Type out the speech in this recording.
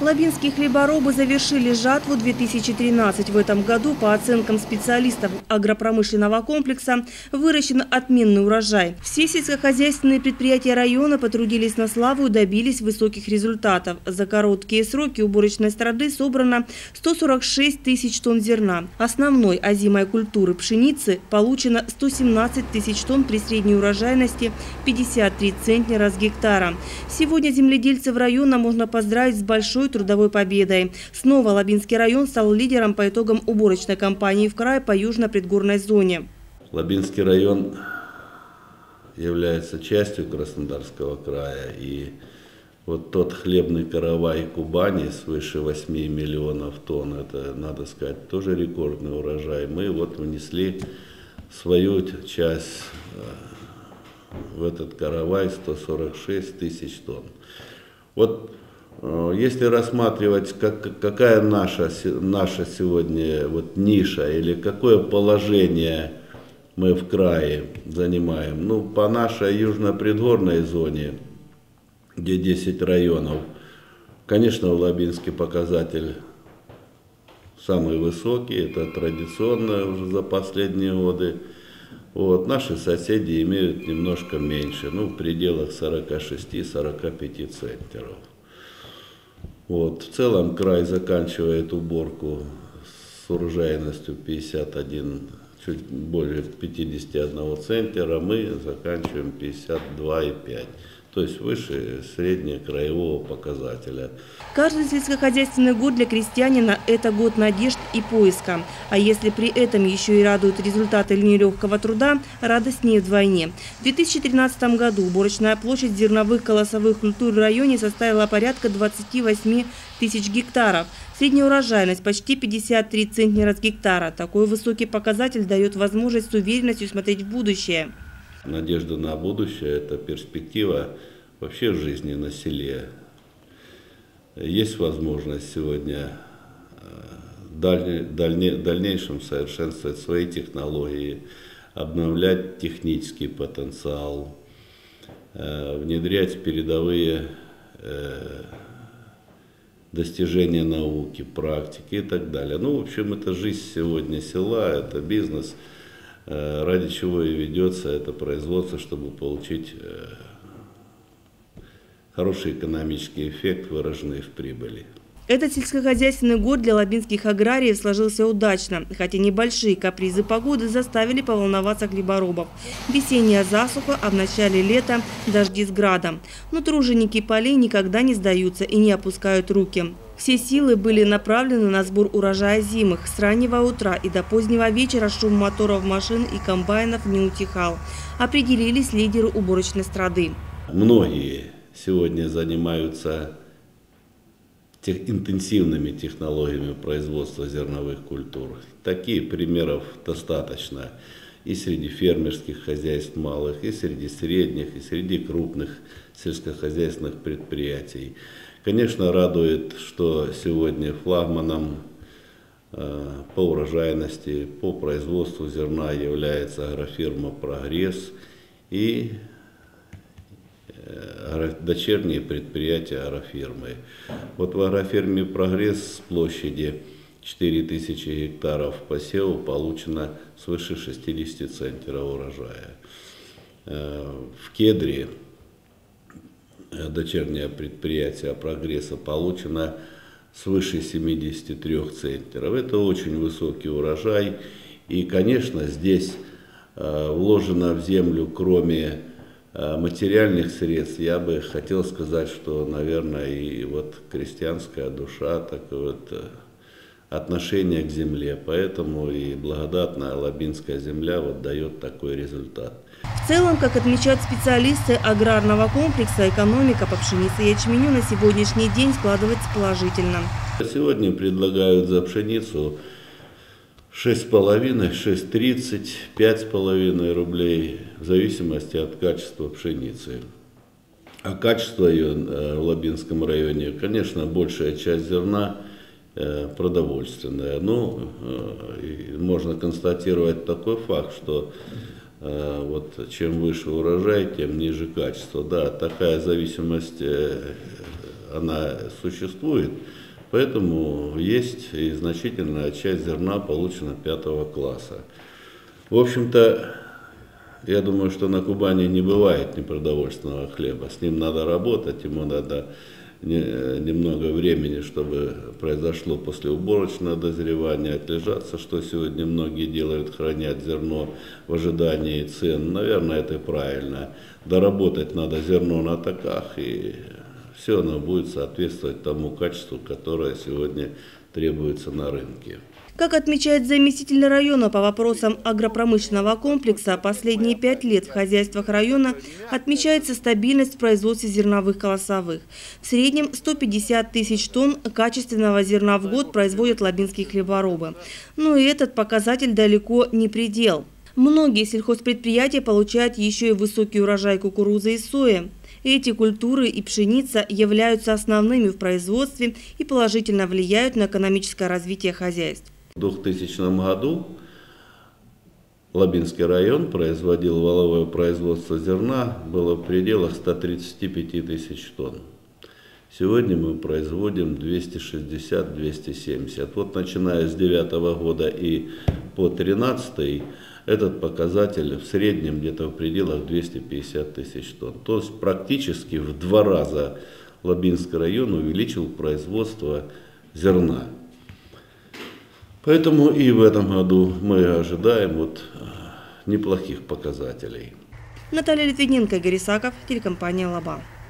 Лабинские хлеборобы завершили жатву 2013. В этом году, по оценкам специалистов агропромышленного комплекса, выращен отменный урожай. Все сельскохозяйственные предприятия района потрудились на славу и добились высоких результатов. За короткие сроки уборочной страды собрано 146 тысяч тонн зерна. Основной озимой культуры пшеницы получено 117 тысяч тонн при средней урожайности 53 центнера с гектара. Сегодня земледельцев района можно поздравить с большой трудовой победой. Снова Лабинский район стал лидером по итогам уборочной кампании в крае по южно-предгорной зоне. Лабинский район является частью Краснодарского края. И вот тот хлебный каравай Кубани свыше 8 миллионов тонн, это, надо сказать, тоже рекордный урожай. Мы вот внесли свою часть в этот каравай 146 тысяч тонн. Вот если рассматривать, какая наша сегодня вот ниша или какое положение мы в крае занимаем, ну, по нашей южно-предгорной зоне, где 10 районов, конечно, в Лабинске показатель самый высокий, это традиционно уже за последние годы. Вот, наши соседи имеют немножко меньше, ну, в пределах 46-45 центнеров. Вот, в целом край заканчивает уборку с урожайностью 51, чуть более 51 центнера, мы заканчиваем 52,5. То есть выше среднекраевого показателя. Каждый сельскохозяйственный год для крестьянина – это год надежд и поиска. А если при этом еще и радуют результаты нелегкого труда, радостнее вдвойне. В 2013 году уборочная площадь зерновых колосовых культур в районе составила порядка 28 тысяч гектаров. Средняя урожайность почти 53 центнера с гектара. Такой высокий показатель дает возможность с уверенностью смотреть в будущее. Надежда на будущее – это перспектива вообще в жизни на селе. Есть возможность сегодня в дальнейшем совершенствовать свои технологии, обновлять технический потенциал, внедрять передовые достижения науки, практики и так далее. Ну, в общем, это жизнь сегодня села, это бизнес. Ради чего и ведется это производство, чтобы получить хороший экономический эффект, выраженный в прибыли. Этот сельскохозяйственный год для лабинских аграриев сложился удачно, хотя небольшие капризы погоды заставили поволноваться хлеборобов. Весенняя засуха, а в начале лета дожди с градом. Но труженики полей никогда не сдаются и не опускают руки. Все силы были направлены на сбор урожая зимых. С раннего утра и до позднего вечера шум моторов машин и комбайнов не утихал. Определились лидеры уборочной страды. Многие сегодня занимаются интенсивными технологиями производства зерновых культур. Таких примеров достаточно и среди фермерских хозяйств малых, и среди средних, и среди крупных сельскохозяйственных предприятий. Конечно, радует, что сегодня флагманом по урожайности, по производству зерна является агрофирма «Прогресс» и дочерние предприятия агрофирмы. Вот в агрофирме «Прогресс» с площади 4000 гектаров посеву получено свыше 60 центнеров урожая. В «Кедре» дочернее предприятие «Прогресса» получено свыше 73 центнеров. Это очень высокий урожай. И, конечно, здесь вложено в землю, кроме материальных средств, я бы хотел сказать, что, наверное, и вот крестьянская душа, так вот отношение к земле. Поэтому и благодатная лабинская земля вот дает такой результат. В целом, как отмечают специалисты аграрного комплекса, экономика по пшенице и ячменю на сегодняшний день складывается положительно. Сегодня предлагают за пшеницу 6,5, 6,30, 5,5 рублей, в зависимости от качества пшеницы. А качество ее в Лабинском районе, конечно, большая часть зерна продовольственная. Но можно констатировать такой факт, что вот чем выше урожай, тем ниже качество. Да, такая зависимость она существует, поэтому есть и значительная часть зерна получена 5 класса. В общем-то, я думаю, что на Кубани не бывает непродовольственного хлеба. С ним надо работать, ему надо немного времени, чтобы произошло послеуборочное дозревание, отлежаться, что сегодня многие делают, хранят зерно в ожидании цен. Наверное, это правильно. Доработать надо зерно на таках, и все оно будет соответствовать тому качеству, которое сегодня требуется на рынке. Как отмечает заместитель района по вопросам агропромышленного комплекса, последние 5 лет в хозяйствах района отмечается стабильность в производстве зерновых колосовых. В среднем 150 тысяч тонн качественного зерна в год производят лабинские хлеборобы. Но и этот показатель далеко не предел. Многие сельхозпредприятия получают еще и высокий урожай кукурузы и сои. Эти культуры и пшеница являются основными в производстве и положительно влияют на экономическое развитие хозяйств. В 2000 году Лабинский район производил валовое производство зерна, было в пределах 135 тысяч тонн. Сегодня мы производим 260-270. Вот начиная с 2009 года и по 2013 этот показатель в среднем где-то в пределах 250 тысяч тонн. То есть практически в 2 раза Лабинский район увеличил производство зерна. Поэтому и в этом году мы ожидаем неплохих показателей. Наталья Литвиненко, Игорь Исаков, телекомпания «Лаба».